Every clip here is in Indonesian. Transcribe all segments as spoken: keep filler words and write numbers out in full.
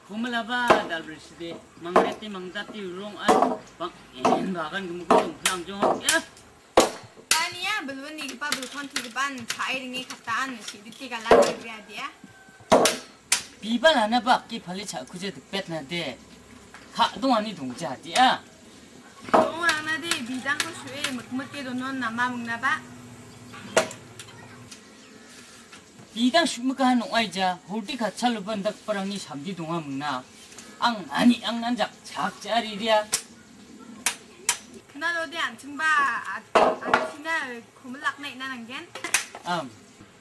Komila ba dal bersih mangreti mangtati urung an bang in bahkan gemuk lang jong ya. Tania belum nih kita belum konti depan cair ini kataan sih di tiga lagi dia. Bibal anak bak ki pali cak kuja depet nade. Hak dong ani dong jadi ya. Orang nade bidang kau suwe mek-mek ke donon nama mengnapa. Bidang sumeka nong aja hoti kacal leban dak perangi samdi donga mengna. Ang ani ang nanjak cak cari dia. Kenal lo dia ancung ba, ancina kumelak naik nanang gen. Am.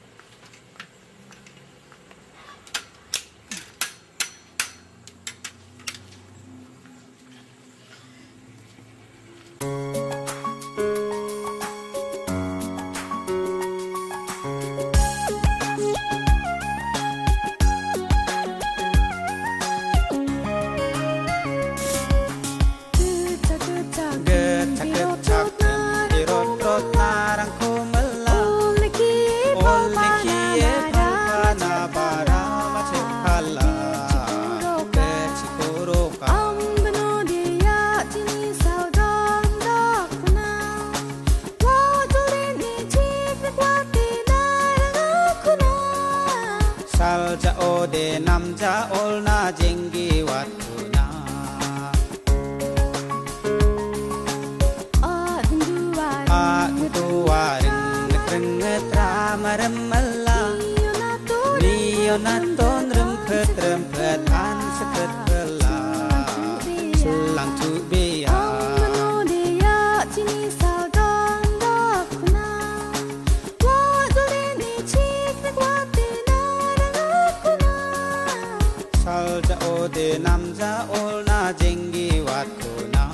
Salja ode namja olna jenggi watuna Adu waring nekreng tramaramalla Lionaton rempet rempet an seket bela Selang tubiya Salja ode namja olna jenggi watuna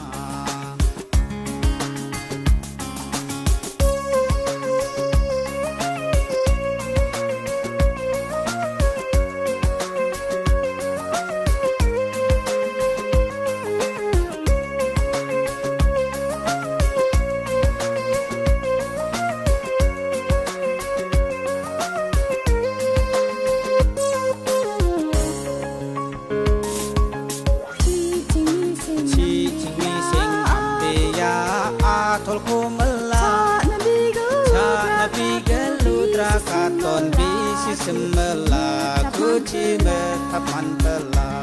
Tol komila Cana bigal ludra katon bisi semela Kuci metapan tela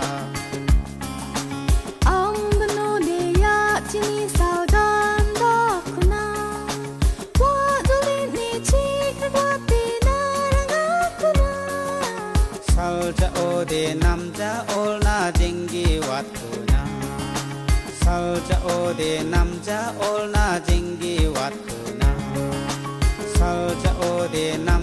Ang beno dia cini saudan dokuna Wadulin ni cik wati narangakuna Salja ode namja olna jenggi watuna Salja ode namja olna jenggi watuna Salja ode namja